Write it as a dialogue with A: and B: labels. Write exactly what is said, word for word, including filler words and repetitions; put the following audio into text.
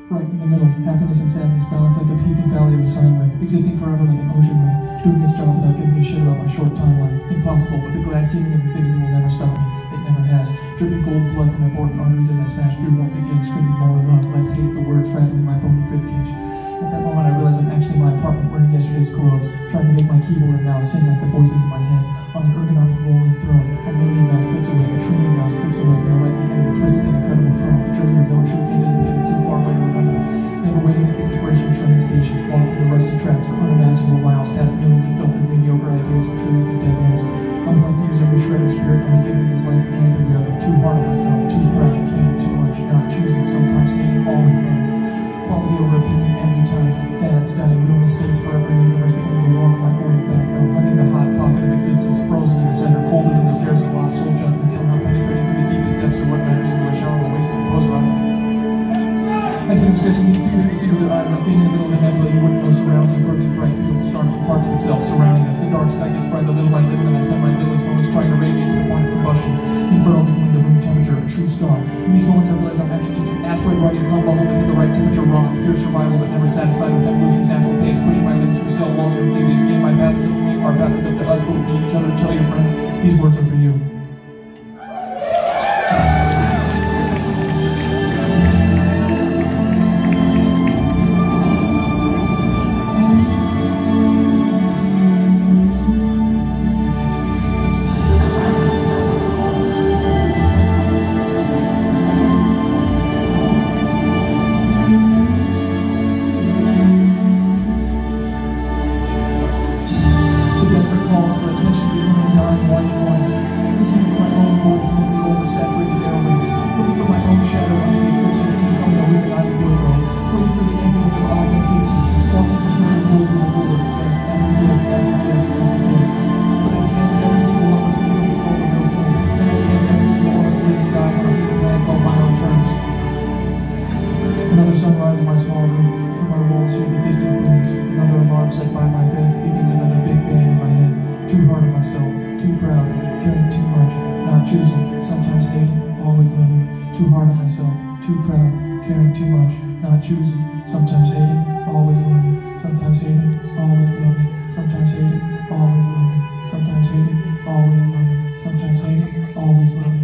A: Right in the middle, happiness and sadness balanced like a peak and valley of a sine wave, existing forever like an ocean wave, doing its job without giving a shit about my short timeline. Impossible, but the glass ceiling of infinity will never stop me. It never has. Dripping gold blood from my important arteries as I smash through once again, screaming more love, less hate, the words rattling my bony ribcage. At that moment I realize I'm actually in my apartment wearing yesterday's clothes, trying to make my keyboard and mouse sing like the voices in my head, on an ergonomic rolling throne, a million mouse clicks away, a trillion mouse clicks away from the lightning end of a twisted and incredible throne, a journey with no true end in the beginning, too far away to remember. Never waiting at the inspiration train stations, walking the rusty tracks for unimaginable miles, past millions of filtered mediocre ideas and trillions of dead no's. I would like to use every shred of spirit I was given in this life and every other, too hard on myself, too proud, caring too much, not choosing, sometimes hating, always loving. Quality over opinion every time, fads dying, no mistakes forever in the universe becomes a warm microwave background, hugging the hot pocket of existence, frozen in the center, colder than the stairs of lost soul judgment, somehow penetrating through the deepest depths of what matters into a shallow oasis of pose us. I see him stretching his too big to see with their eyes, like being in the middle of the nebula he wouldn't know surrounds him, burning bright, beautiful stars from parts of itself surrounding us. The dark sky gets brighter little by little, and I spend my littlest moments trying to radiate to the point of combustion, inferno becoming the room temperature, a true star. In these moments I realize I'm actually just an asteroid riding a calm bubble that hit the right temperature, raw, pure survival, but never satisfied with evolution's natural pace, pushing my limbs through cell walls and amphibious skin. My path is up to me, our path is up to us, but we need each other. Tell your friends, these words are for you. Another sunrise in my small room, through my walls hear the distant booms. Another alarm set by my bed, begins another big bang in my head. Too hard on myself, too proud, caring too much, not choosing, sometimes hating, always loving. Too hard on myself, too proud, caring too much, not choosing, sometimes hating, always loving. Sometimes hating, always loving. Sometimes hating, always loving. Sometimes hating, always loving. Sometimes hating, always loving.